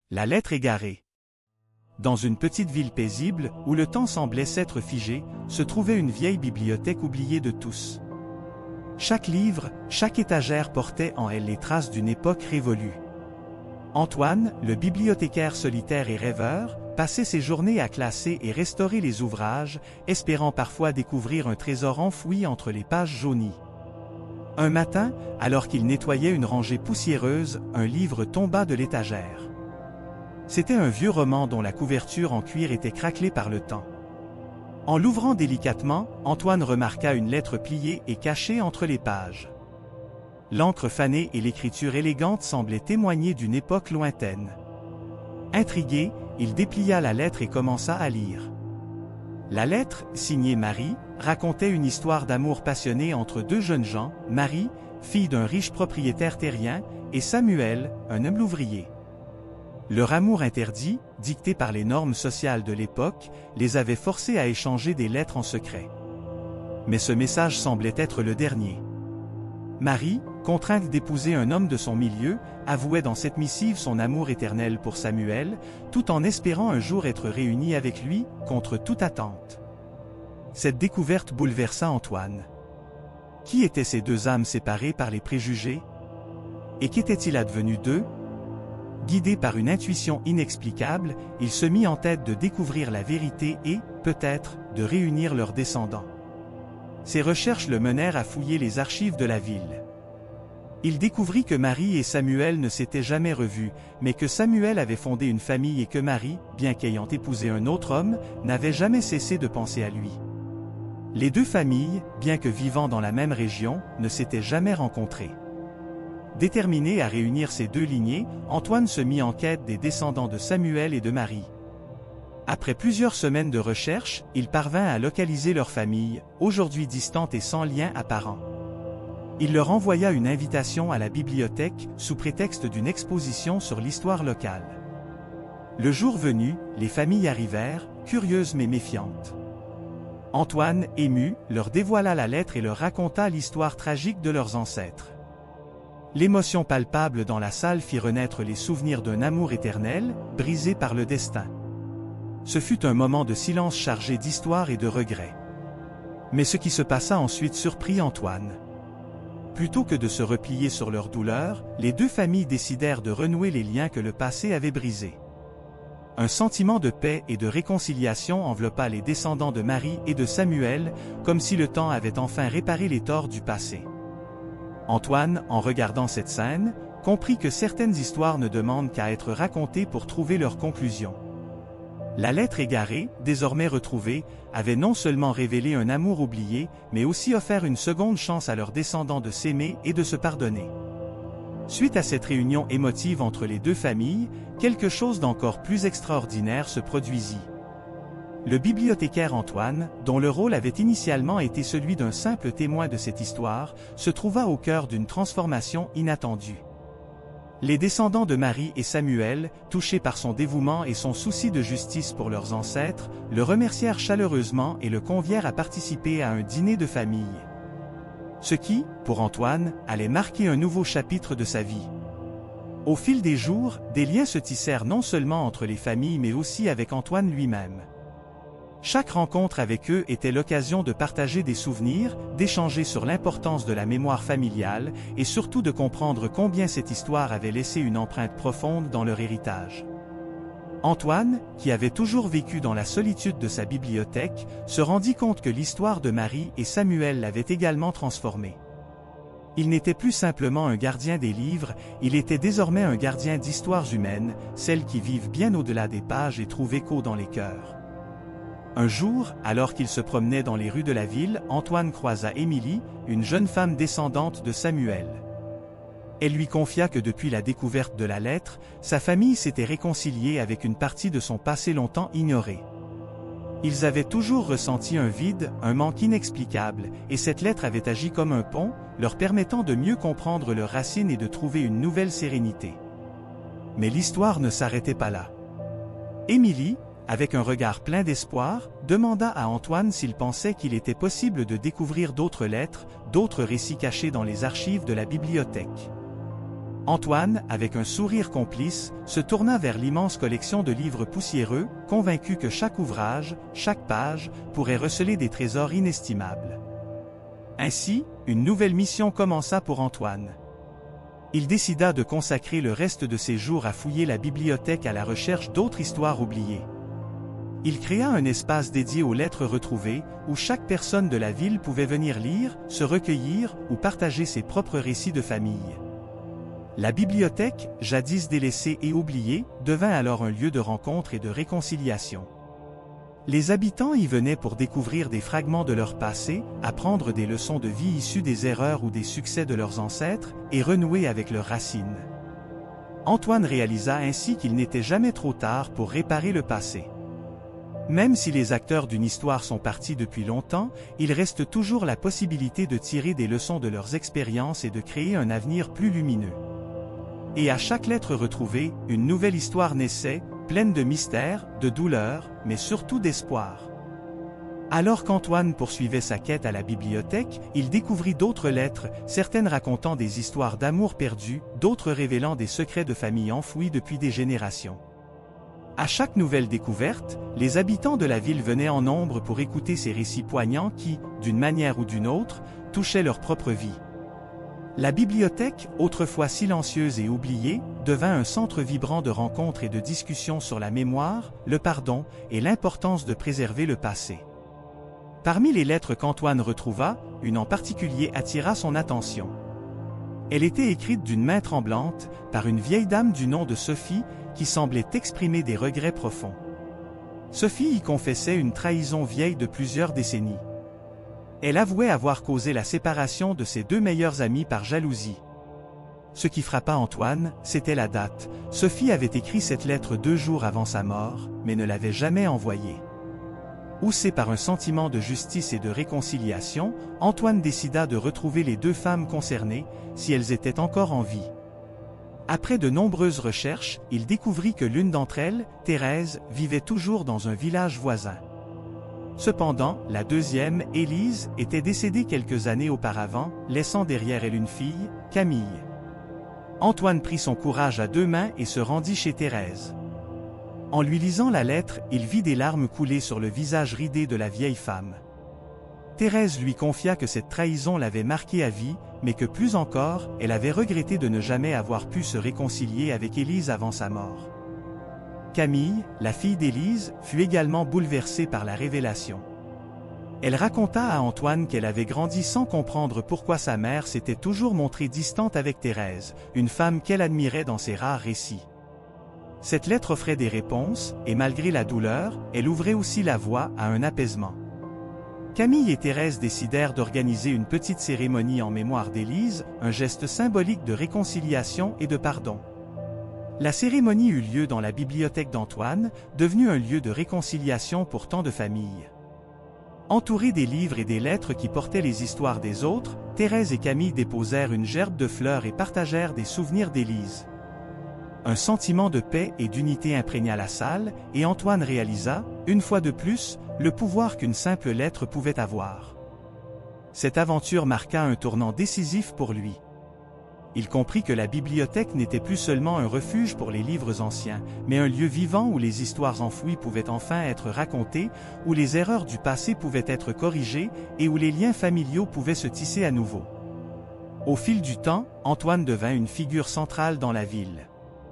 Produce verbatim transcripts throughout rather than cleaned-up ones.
La lettre égarée. Dans une petite ville paisible, où le temps semblait s'être figé, se trouvait une vieille bibliothèque oubliée de tous. Chaque livre, chaque étagère portait en elle les traces d'une époque révolue. Antoine, le bibliothécaire solitaire et rêveur, passait ses journées à classer et restaurer les ouvrages, espérant parfois découvrir un trésor enfoui entre les pages jaunies. Un matin, alors qu'il nettoyait une rangée poussiéreuse, un livre tomba de l'étagère. C'était un vieux roman dont la couverture en cuir était craquelée par le temps. En l'ouvrant délicatement, Antoine remarqua une lettre pliée et cachée entre les pages. L'encre fanée et l'écriture élégante semblaient témoigner d'une époque lointaine. Intrigué, il déplia la lettre et commença à lire. La lettre, signée Marie, racontait une histoire d'amour passionné entre deux jeunes gens, Marie, fille d'un riche propriétaire terrien, et Samuel, un homme ouvrier. Leur amour interdit, dicté par les normes sociales de l'époque, les avait forcés à échanger des lettres en secret. Mais ce message semblait être le dernier. Marie, contrainte d'épouser un homme de son milieu, avouait dans cette missive son amour éternel pour Samuel, tout en espérant un jour être réunie avec lui, contre toute attente. Cette découverte bouleversa Antoine. Qui étaient ces deux âmes séparées par les préjugés? Et qu'était-il advenu d'eux? Guidé par une intuition inexplicable, il se mit en tête de découvrir la vérité et, peut-être, de réunir leurs descendants. Ses recherches le menèrent à fouiller les archives de la ville. Il découvrit que Marie et Samuel ne s'étaient jamais revus, mais que Samuel avait fondé une famille et que Marie, bien qu'ayant épousé un autre homme, n'avait jamais cessé de penser à lui. Les deux familles, bien que vivant dans la même région, ne s'étaient jamais rencontrées. Déterminé à réunir ces deux lignées, Antoine se mit en quête des descendants de Samuel et de Marie. Après plusieurs semaines de recherche, il parvint à localiser leur famille, aujourd'hui distante et sans lien apparent. Il leur envoya une invitation à la bibliothèque, sous prétexte d'une exposition sur l'histoire locale. Le jour venu, les familles arrivèrent, curieuses mais méfiantes. Antoine, ému, leur dévoila la lettre et leur raconta l'histoire tragique de leurs ancêtres. L'émotion palpable dans la salle fit renaître les souvenirs d'un amour éternel, brisé par le destin. Ce fut un moment de silence chargé d'histoire et de regrets. Mais ce qui se passa ensuite surprit Antoine. Plutôt que de se replier sur leur douleur, les deux familles décidèrent de renouer les liens que le passé avait brisés. Un sentiment de paix et de réconciliation enveloppa les descendants de Marie et de Samuel, comme si le temps avait enfin réparé les torts du passé. Antoine, en regardant cette scène, comprit que certaines histoires ne demandent qu'à être racontées pour trouver leur conclusion. La lettre égarée, désormais retrouvée, avait non seulement révélé un amour oublié, mais aussi offert une seconde chance à leurs descendants de s'aimer et de se pardonner. Suite à cette réunion émotive entre les deux familles, quelque chose d'encore plus extraordinaire se produisit. Le bibliothécaire Antoine, dont le rôle avait initialement été celui d'un simple témoin de cette histoire, se trouva au cœur d'une transformation inattendue. Les descendants de Marie et Samuel, touchés par son dévouement et son souci de justice pour leurs ancêtres, le remercièrent chaleureusement et le convièrent à participer à un dîner de famille. Ce qui, pour Antoine, allait marquer un nouveau chapitre de sa vie. Au fil des jours, des liens se tissèrent non seulement entre les familles mais aussi avec Antoine lui-même. Chaque rencontre avec eux était l'occasion de partager des souvenirs, d'échanger sur l'importance de la mémoire familiale et surtout de comprendre combien cette histoire avait laissé une empreinte profonde dans leur héritage. Antoine, qui avait toujours vécu dans la solitude de sa bibliothèque, se rendit compte que l'histoire de Marie et Samuel l'avait également transformé. Il n'était plus simplement un gardien des livres, il était désormais un gardien d'histoires humaines, celles qui vivent bien au-delà des pages et trouvent écho dans les cœurs. Un jour, alors qu'il se promenait dans les rues de la ville, Antoine croisa Émilie, une jeune femme descendante de Samuel. Elle lui confia que depuis la découverte de la lettre, sa famille s'était réconciliée avec une partie de son passé longtemps ignoré. Ils avaient toujours ressenti un vide, un manque inexplicable, et cette lettre avait agi comme un pont, leur permettant de mieux comprendre leurs racines et de trouver une nouvelle sérénité. Mais l'histoire ne s'arrêtait pas là. Émilie, avec un regard plein d'espoir, demanda à Antoine s'il pensait qu'il était possible de découvrir d'autres lettres, d'autres récits cachés dans les archives de la bibliothèque. Antoine, avec un sourire complice, se tourna vers l'immense collection de livres poussiéreux, convaincu que chaque ouvrage, chaque page, pourrait receler des trésors inestimables. Ainsi, une nouvelle mission commença pour Antoine. Il décida de consacrer le reste de ses jours à fouiller la bibliothèque à la recherche d'autres histoires oubliées. Il créa un espace dédié aux lettres retrouvées, où chaque personne de la ville pouvait venir lire, se recueillir ou partager ses propres récits de famille. La bibliothèque, jadis délaissée et oubliée, devint alors un lieu de rencontre et de réconciliation. Les habitants y venaient pour découvrir des fragments de leur passé, apprendre des leçons de vie issues des erreurs ou des succès de leurs ancêtres, et renouer avec leurs racines. Antoine réalisa ainsi qu'il n'était jamais trop tard pour réparer le passé. Même si les acteurs d'une histoire sont partis depuis longtemps, il reste toujours la possibilité de tirer des leçons de leurs expériences et de créer un avenir plus lumineux. Et à chaque lettre retrouvée, une nouvelle histoire naissait, pleine de mystères, de douleurs, mais surtout d'espoir. Alors qu'Antoine poursuivait sa quête à la bibliothèque, il découvrit d'autres lettres, certaines racontant des histoires d'amour perdues, d'autres révélant des secrets de famille enfouis depuis des générations. À chaque nouvelle découverte, les habitants de la ville venaient en nombre pour écouter ces récits poignants qui, d'une manière ou d'une autre, touchaient leur propre vie. La bibliothèque, autrefois silencieuse et oubliée, devint un centre vibrant de rencontres et de discussions sur la mémoire, le pardon et l'importance de préserver le passé. Parmi les lettres qu'Antoine retrouva, une en particulier attira son attention. Elle était écrite d'une main tremblante, par une vieille dame du nom de Sophie, qui semblait exprimer des regrets profonds. Sophie y confessait une trahison vieille de plusieurs décennies. Elle avouait avoir causé la séparation de ses deux meilleurs amis par jalousie. Ce qui frappa Antoine, c'était la date. Sophie avait écrit cette lettre deux jours avant sa mort, mais ne l'avait jamais envoyée. Houssé par un sentiment de justice et de réconciliation, Antoine décida de retrouver les deux femmes concernées, si elles étaient encore en vie. Après de nombreuses recherches, il découvrit que l'une d'entre elles, Thérèse, vivait toujours dans un village voisin. Cependant, la deuxième, Élise, était décédée quelques années auparavant, laissant derrière elle une fille, Camille. Antoine prit son courage à deux mains et se rendit chez Thérèse. En lui lisant la lettre, il vit des larmes couler sur le visage ridé de la vieille femme. Thérèse lui confia que cette trahison l'avait marquée à vie, mais que plus encore, elle avait regretté de ne jamais avoir pu se réconcilier avec Élise avant sa mort. Camille, la fille d'Élise, fut également bouleversée par la révélation. Elle raconta à Antoine qu'elle avait grandi sans comprendre pourquoi sa mère s'était toujours montrée distante avec Thérèse, une femme qu'elle admirait dans ses rares récits. Cette lettre offrait des réponses, et malgré la douleur, elle ouvrait aussi la voie à un apaisement. Camille et Thérèse décidèrent d'organiser une petite cérémonie en mémoire d'Élise, un geste symbolique de réconciliation et de pardon. La cérémonie eut lieu dans la bibliothèque d'Antoine, devenue un lieu de réconciliation pour tant de familles. Entourées des livres et des lettres qui portaient les histoires des autres, Thérèse et Camille déposèrent une gerbe de fleurs et partagèrent des souvenirs d'Élise. Un sentiment de paix et d'unité imprégna la salle, et Antoine réalisa, une fois de plus, le pouvoir qu'une simple lettre pouvait avoir. Cette aventure marqua un tournant décisif pour lui. Il comprit que la bibliothèque n'était plus seulement un refuge pour les livres anciens, mais un lieu vivant où les histoires enfouies pouvaient enfin être racontées, où les erreurs du passé pouvaient être corrigées, et où les liens familiaux pouvaient se tisser à nouveau. Au fil du temps, Antoine devint une figure centrale dans la ville.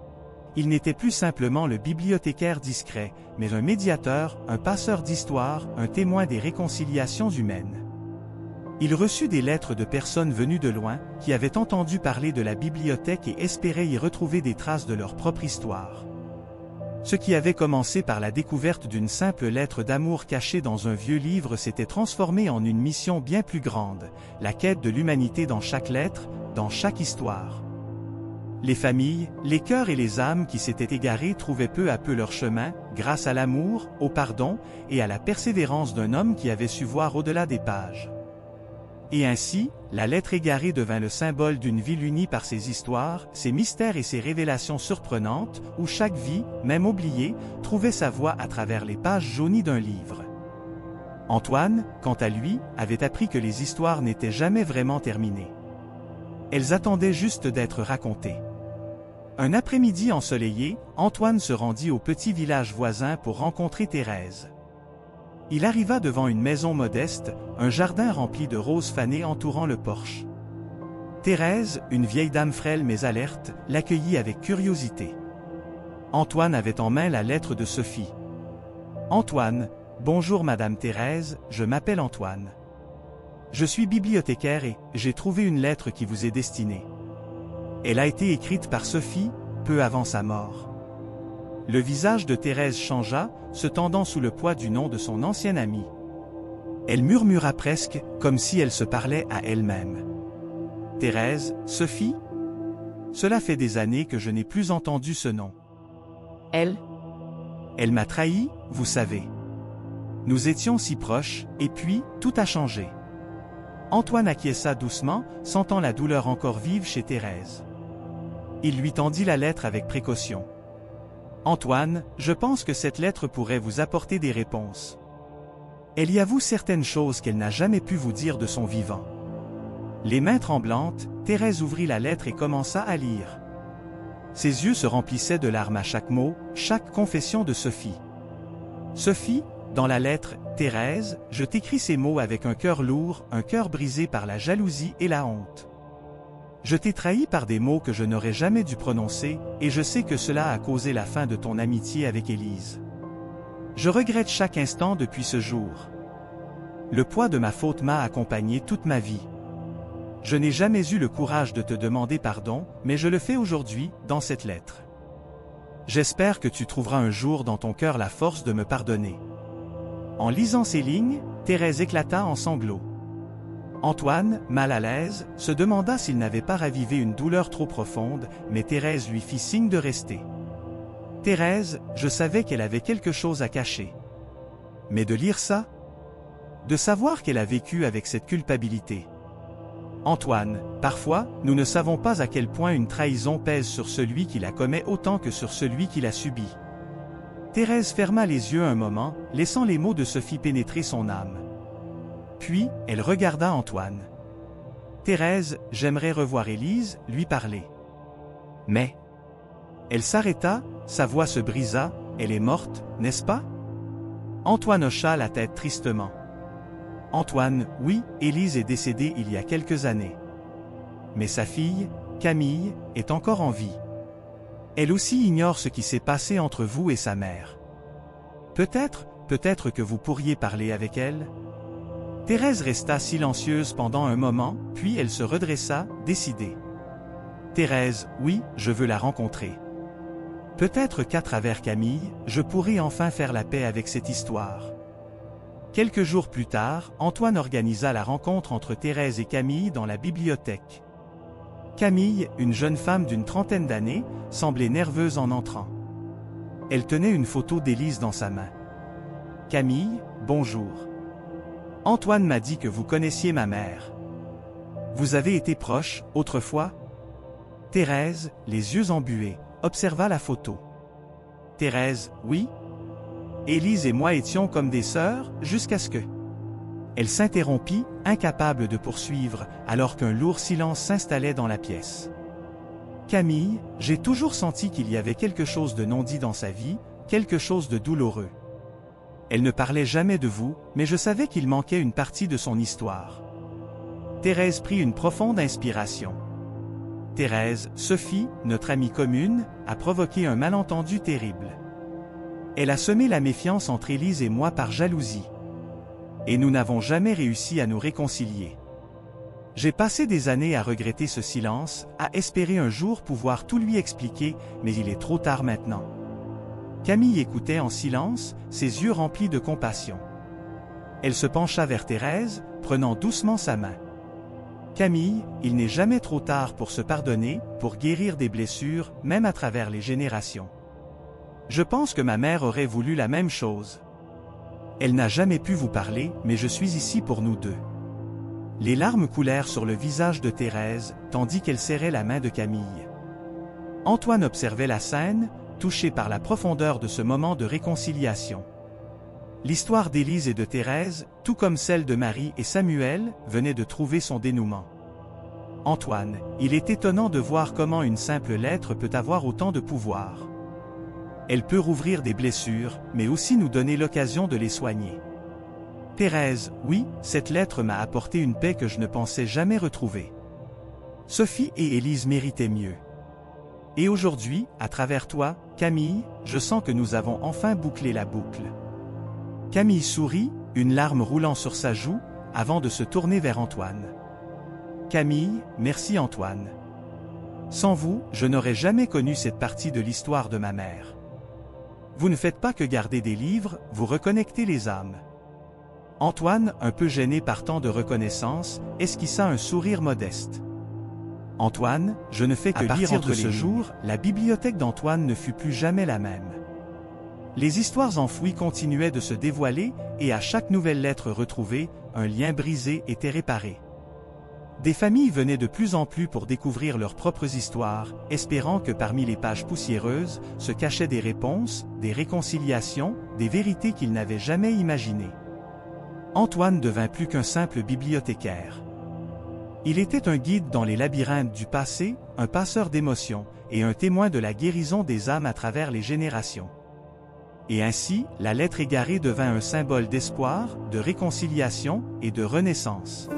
Il n'était plus simplement le bibliothécaire discret, mais un médiateur, un passeur d'histoire, un témoin des réconciliations humaines. Il reçut des lettres de personnes venues de loin, qui avaient entendu parler de la bibliothèque et espéraient y retrouver des traces de leur propre histoire. Ce qui avait commencé par la découverte d'une simple lettre d'amour cachée dans un vieux livre s'était transformé en une mission bien plus grande, la quête de l'humanité dans chaque lettre, dans chaque histoire. Les familles, les cœurs et les âmes qui s'étaient égarés trouvaient peu à peu leur chemin, grâce à l'amour, au pardon, et à la persévérance d'un homme qui avait su voir au-delà des pages. Et ainsi, la lettre égarée devint le symbole d'une ville unie par ses histoires, ses mystères et ses révélations surprenantes, où chaque vie, même oubliée, trouvait sa voie à travers les pages jaunies d'un livre. Antoine, quant à lui, avait appris que les histoires n'étaient jamais vraiment terminées. Elles attendaient juste d'être racontées. Un après-midi ensoleillé, Antoine se rendit au petit village voisin pour rencontrer Thérèse. Il arriva devant une maison modeste, un jardin rempli de roses fanées entourant le porche. Thérèse, une vieille dame frêle mais alerte, l'accueillit avec curiosité. Antoine avait en main la lettre de Sophie. « Antoine, bonjour Madame Thérèse, je m'appelle Antoine. Je suis bibliothécaire et j'ai trouvé une lettre qui vous est destinée. Elle a été écrite par Sophie, peu avant sa mort. » Le visage de Thérèse changea, se tendant sous le poids du nom de son ancienne amie. Elle murmura presque, comme si elle se parlait à elle-même. « Thérèse, Sophie ? Cela fait des années que je n'ai plus entendu ce nom. » Elle ? Elle m'a trahi, vous savez. Nous étions si proches, et puis, tout a changé. Antoine acquiesça doucement, sentant la douleur encore vive chez Thérèse. Il lui tendit la lettre avec précaution. « Antoine, je pense que cette lettre pourrait vous apporter des réponses. Elle y avoue certaines choses qu'elle n'a jamais pu vous dire de son vivant. » Les mains tremblantes, Thérèse ouvrit la lettre et commença à lire. Ses yeux se remplissaient de larmes à chaque mot, chaque confession de Sophie. « Sophie, dans la lettre, Thérèse, je t'écris ces mots avec un cœur lourd, un cœur brisé par la jalousie et la honte. Je t'ai trahi par des mots que je n'aurais jamais dû prononcer, et je sais que cela a causé la fin de ton amitié avec Élise. Je regrette chaque instant depuis ce jour. Le poids de ma faute m'a accompagné toute ma vie. Je n'ai jamais eu le courage de te demander pardon, mais je le fais aujourd'hui, dans cette lettre. J'espère que tu trouveras un jour dans ton cœur la force de me pardonner. » En lisant ces lignes, Thérèse éclata en sanglots. Antoine, mal à l'aise, se demanda s'il n'avait pas ravivé une douleur trop profonde, mais Thérèse lui fit signe de rester. « Thérèse, je savais qu'elle avait quelque chose à cacher. Mais de lire ça? De savoir qu'elle a vécu avec cette culpabilité. Antoine, parfois, nous ne savons pas à quel point une trahison pèse sur celui qui la commet autant que sur celui qui la subit. » Thérèse ferma les yeux un moment, laissant les mots de Sophie pénétrer son âme. Puis, elle regarda Antoine. « Thérèse, j'aimerais revoir Élise, lui parler. » Mais... Elle s'arrêta, sa voix se brisa, « Elle est morte, n'est-ce pas ?» Antoine hocha la tête tristement. « Antoine, oui, Élise est décédée il y a quelques années. Mais sa fille, Camille, est encore en vie. Elle aussi ignore ce qui s'est passé entre vous et sa mère. Peut-être, peut-être que vous pourriez parler avec elle ?» Thérèse resta silencieuse pendant un moment, puis elle se redressa, décidée. « Thérèse, oui, je veux la rencontrer. Peut-être qu'à travers Camille, je pourrai enfin faire la paix avec cette histoire. » Quelques jours plus tard, Antoine organisa la rencontre entre Thérèse et Camille dans la bibliothèque. Camille, une jeune femme d'une trentaine d'années, semblait nerveuse en entrant. Elle tenait une photo d'Élise dans sa main. « Camille, bonjour. Antoine m'a dit que vous connaissiez ma mère. Vous avez été proche, autrefois ?» Thérèse, les yeux embués, observa la photo. « Thérèse, oui. Élise et moi étions comme des sœurs, jusqu'à ce que... » Elle s'interrompit, incapable de poursuivre, alors qu'un lourd silence s'installait dans la pièce. « Camille, j'ai toujours senti qu'il y avait quelque chose de non dit dans sa vie, quelque chose de douloureux. Elle ne parlait jamais de vous, mais je savais qu'il manquait une partie de son histoire. » Thérèse prit une profonde inspiration. « Thérèse, Sophie, notre amie commune, a provoqué un malentendu terrible. Elle a semé la méfiance entre Élise et moi par jalousie. Et nous n'avons jamais réussi à nous réconcilier. J'ai passé des années à regretter ce silence, à espérer un jour pouvoir tout lui expliquer, mais il est trop tard maintenant. » Camille écoutait en silence, ses yeux remplis de compassion. Elle se pencha vers Thérèse, prenant doucement sa main. « Camille, il n'est jamais trop tard pour se pardonner, pour guérir des blessures, même à travers les générations. Je pense que ma mère aurait voulu la même chose. Elle n'a jamais pu vous parler, mais je suis ici pour nous deux. » Les larmes coulèrent sur le visage de Thérèse, tandis qu'elle serrait la main de Camille. Antoine observait la scène, touché par la profondeur de ce moment de réconciliation. L'histoire d'Élise et de Thérèse, tout comme celle de Marie et Samuel, venait de trouver son dénouement. Antoine, il est étonnant de voir comment une simple lettre peut avoir autant de pouvoir. Elle peut rouvrir des blessures, mais aussi nous donner l'occasion de les soigner. Thérèse, oui, cette lettre m'a apporté une paix que je ne pensais jamais retrouver. Sophie et Élise méritaient mieux. Et aujourd'hui, à travers toi, Camille, je sens que nous avons enfin bouclé la boucle. Camille sourit, une larme roulant sur sa joue, avant de se tourner vers Antoine. Camille, merci Antoine. Sans vous, je n'aurais jamais connu cette partie de l'histoire de ma mère. Vous ne faites pas que garder des livres, vous reconnectez les âmes. Antoine, un peu gêné par tant de reconnaissance, esquissa un sourire modeste. Antoine, je ne fais que lire entre les lignes. À partir de ce jour, la bibliothèque d'Antoine ne fut plus jamais la même. Les histoires enfouies continuaient de se dévoiler, et à chaque nouvelle lettre retrouvée, un lien brisé était réparé. Des familles venaient de plus en plus pour découvrir leurs propres histoires, espérant que parmi les pages poussiéreuses se cachaient des réponses, des réconciliations, des vérités qu'ils n'avaient jamais imaginées. Antoine devint plus qu'un simple bibliothécaire. Il était un guide dans les labyrinthes du passé, un passeur d'émotions, et un témoin de la guérison des âmes à travers les générations. Et ainsi, la lettre égarée devint un symbole d'espoir, de réconciliation et de renaissance.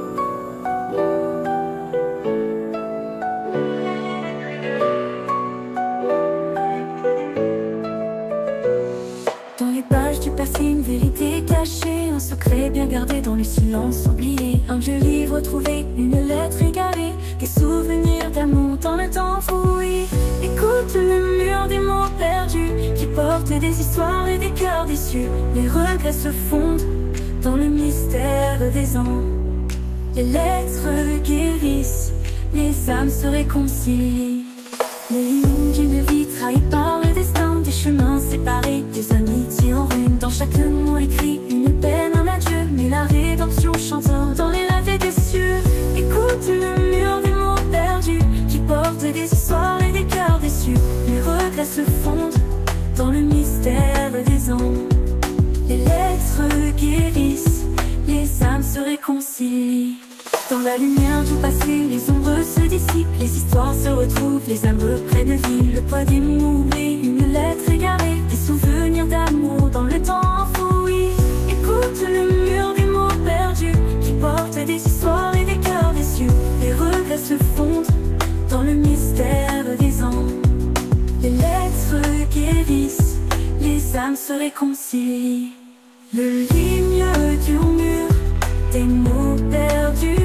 Dans les pages du passé, une vérité cachée, un secret bien gardé dans le silence oublié. Un vieux livre trouvé, une lettre égarée, des souvenirs d'amour dans le temps enfoui. Écoute le mur des mots perdus, qui portent des histoires et des cœurs déçus. Les regrets se fondent dans le mystère des ans. Les lettres guérissent, les âmes se réconcilient. Les lignes d'une vie trahie par le destin, des chemins séparés, des amitiés en ruine. Dans chaque mot écrit, une peine, un adieu, mais la rédemption chantant dans les lavés des cieux. Écoute le mur des mots perdus, qui portent des histoires et des cœurs déçus. Les regrets se fondent dans le mystère des ans. Les lettres guérissent, les âmes se réconcilient. Dans la lumière du passé, les ombres se dissipent, les histoires se retrouvent, les âmes reprennent vie. Le poids des mots oubliés, une lettre égarée, des souvenirs d'amour dans le temps enfoui. Écoute le mur des mots perdus, qui portent des histoires et des cœurs déçus. Les regrets se fondent dans le mystère des ans. Les lettres guérissent, les âmes se réconcilient. Le ligne du mur des mots perdus,